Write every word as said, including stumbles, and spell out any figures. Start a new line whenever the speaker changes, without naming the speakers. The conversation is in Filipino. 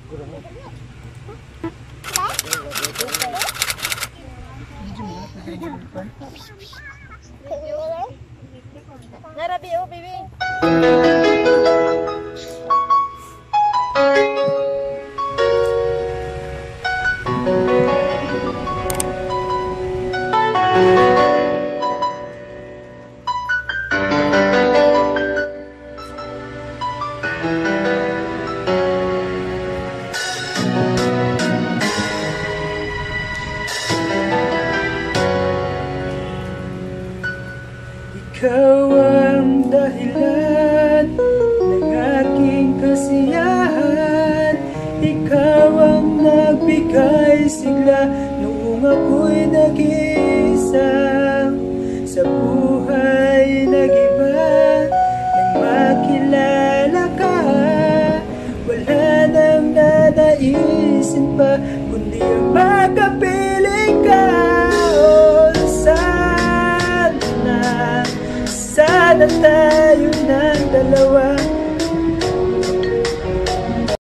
Narabi, oh, baby.
Ikaw ang dahilan ng aking kasiyahan. Ikaw ang nagbigay sigla noong ako'y nag-iisa. Sa buhay nag-iba nang makilala ka. Wala nang nanaisin pa kundi ang makapiling ka. Sana tayo ng dalawa